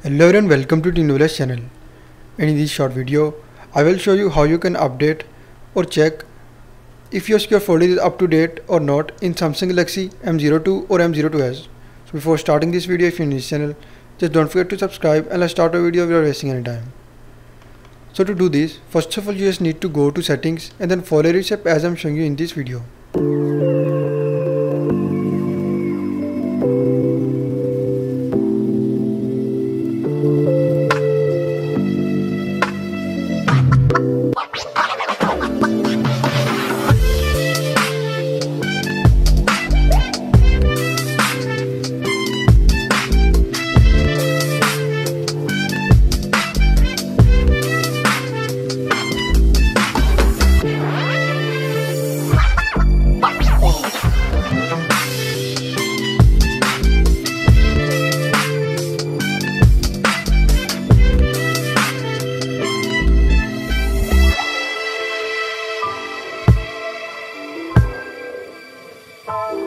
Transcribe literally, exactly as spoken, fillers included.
Hello everyone, welcome to Technology channel. And in this short video, I will show you how you can update or check if your secure folder is up to date or not in Samsung Galaxy M zero two or M zero two s. So before starting this video, if you're in this channel, just don't forget to subscribe and let's start our video without wasting any time. So to do this, first of all you just need to go to settings and then follow the step as I'm showing you in this video. Oh.